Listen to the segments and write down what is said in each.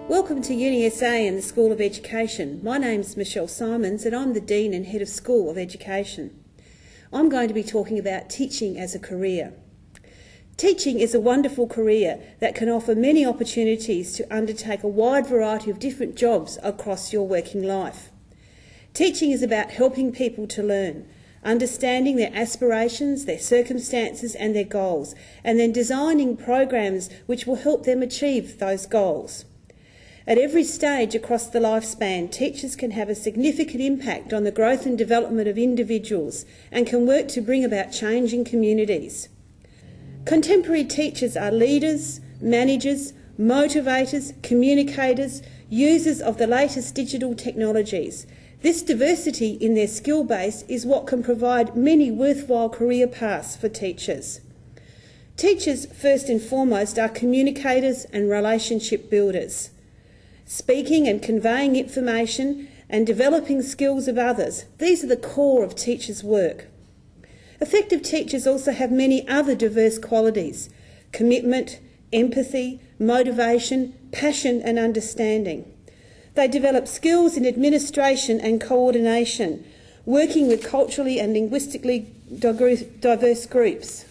Welcome to UniSA and the School of Education. My name's Michelle Simons and I'm the Dean and Head of School of Education. I'm going to be talking about teaching as a career. Teaching is a wonderful career that can offer many opportunities to undertake a wide variety of different jobs across your working life. Teaching is about helping people to learn, understanding their aspirations, their circumstances and their goals, and then designing programs which will help them achieve those goals. At every stage across the lifespan, teachers can have a significant impact on the growth and development of individuals and can work to bring about change in communities. Contemporary teachers are leaders, managers, motivators, communicators, users of the latest digital technologies. This diversity in their skill base is what can provide many worthwhile career paths for teachers. Teachers, first and foremost, are communicators and relationship builders. Speaking and conveying information and developing skills of others, these are the core of teachers' work. Effective teachers also have many other diverse qualities: commitment, empathy, motivation, passion and understanding. They develop skills in administration and coordination, working with culturally and linguistically diverse groups.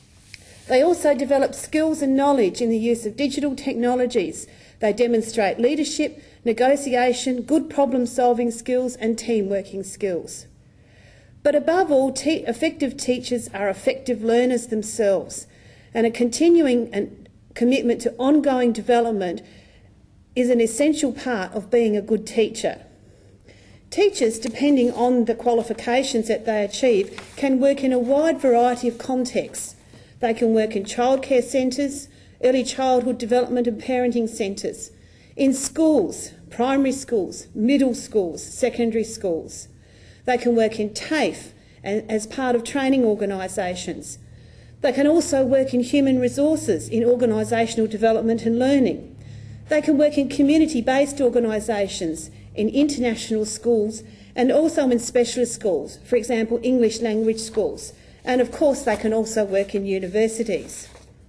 They also develop skills and knowledge in the use of digital technologies. They demonstrate leadership, negotiation, good problem-solving skills and team-working skills. But above all, effective teachers are effective learners themselves, and a continuing commitment to ongoing development is an essential part of being a good teacher. Teachers, depending on the qualifications that they achieve, can work in a wide variety of contexts. They can work in childcare centres, early childhood development and parenting centres, in schools, primary schools, middle schools, secondary schools. They can work in TAFE and as part of training organisations. They can also work in human resources, in organisational development and learning. They can work in community-based organisations, in international schools and also in specialist schools, for example, English language schools. And of course, they can also work in universities.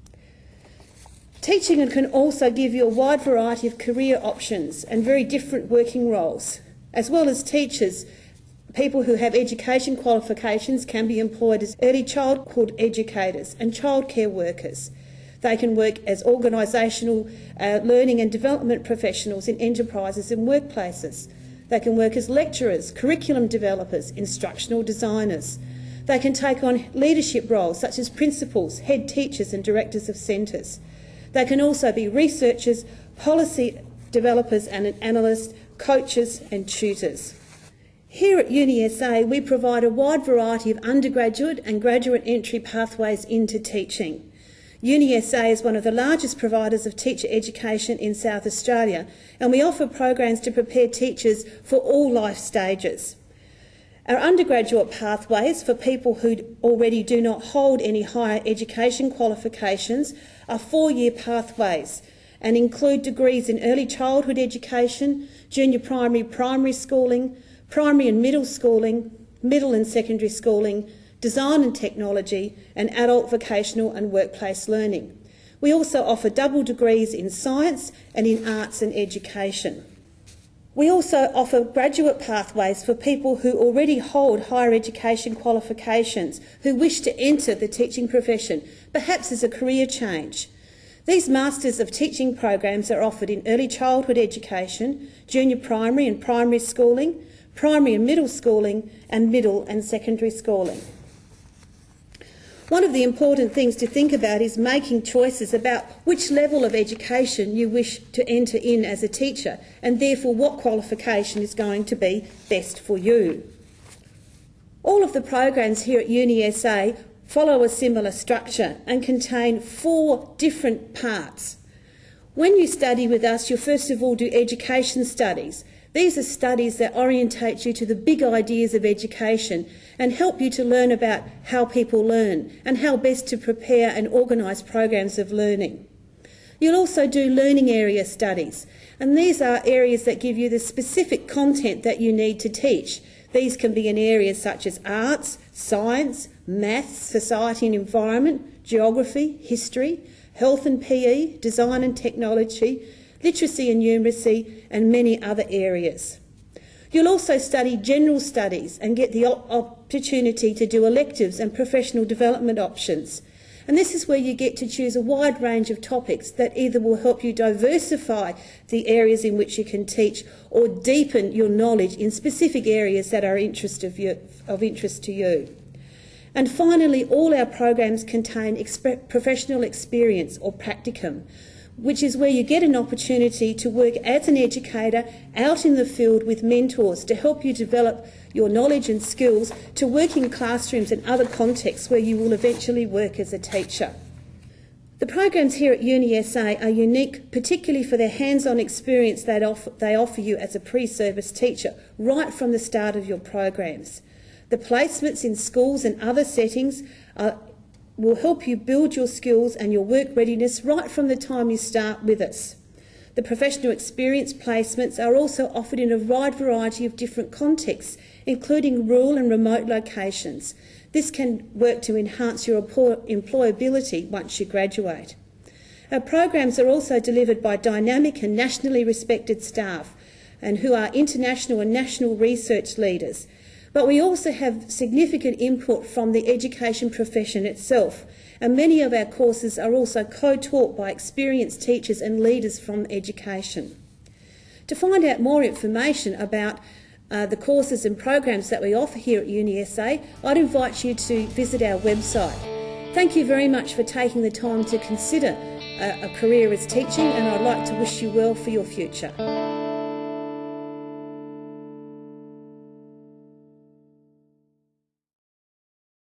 Teaching can also give you a wide variety of career options and very different working roles. As well as teachers, people who have education qualifications can be employed as early childhood educators and childcare workers. They can work as organisational learning and development professionals in enterprises and workplaces. They can work as lecturers, curriculum developers, instructional designers. They can take on leadership roles such as principals, head teachers and directors of centres. They can also be researchers, policy developers and analysts, coaches and tutors. Here at UniSA, we provide a wide variety of undergraduate and graduate entry pathways into teaching. UniSA is one of the largest providers of teacher education in South Australia, and we offer programs to prepare teachers for all life stages. Our undergraduate pathways for people who already do not hold any higher education qualifications are 4-year pathways and include degrees in early childhood education, junior primary schooling, primary and middle schooling, middle and secondary schooling, design and technology, and adult vocational and workplace learning. We also offer double degrees in science and in arts and education. We also offer graduate pathways for people who already hold higher education qualifications who wish to enter the teaching profession, perhaps as a career change. These Masters of Teaching programs are offered in early childhood education, junior primary and primary schooling, primary and middle schooling, and middle and secondary schooling. One of the important things to think about is making choices about which level of education you wish to enter in as a teacher, and therefore what qualification is going to be best for you. All of the programs here at UniSA follow a similar structure and contain 4 different parts. When you study with us, you'll first of all do education studies. These are studies that orientate you to the big ideas of education and help you to learn about how people learn and how best to prepare and organise programs of learning. You'll also do learning area studies, and these are areas that give you the specific content that you need to teach. These can be in areas such as arts, science, maths, society and environment, geography, history, health and PE, design and technology, literacy and numeracy, and many other areas. You'll also study general studies and get the opportunity to do electives and professional development options. And this is where you get to choose a wide range of topics that either will help you diversify the areas in which you can teach or deepen your knowledge in specific areas that are of interest to you. And finally, all our programs contain professional experience or practicum, which is where you get an opportunity to work as an educator out in the field with mentors to help you develop your knowledge and skills to work in classrooms and other contexts where you will eventually work as a teacher. The programs here at UniSA are unique, particularly for their hands-on experience they offer you as a pre-service teacher right from the start of your programs. The placements in schools and other settings will help you build your skills and your work readiness right from the time you start with us. The professional experience placements are also offered in a wide variety of different contexts, including rural and remote locations. This can work to enhance your employability once you graduate. Our programs are also delivered by dynamic and nationally respected staff and who are international and national research leaders. But we also have significant input from the education profession itself, and many of our courses are also co-taught by experienced teachers and leaders from education. To find out more information about the courses and programs that we offer here at UniSA, I'd invite you to visit our website. Thank you very much for taking the time to consider a career as teaching, and I'd like to wish you well for your future.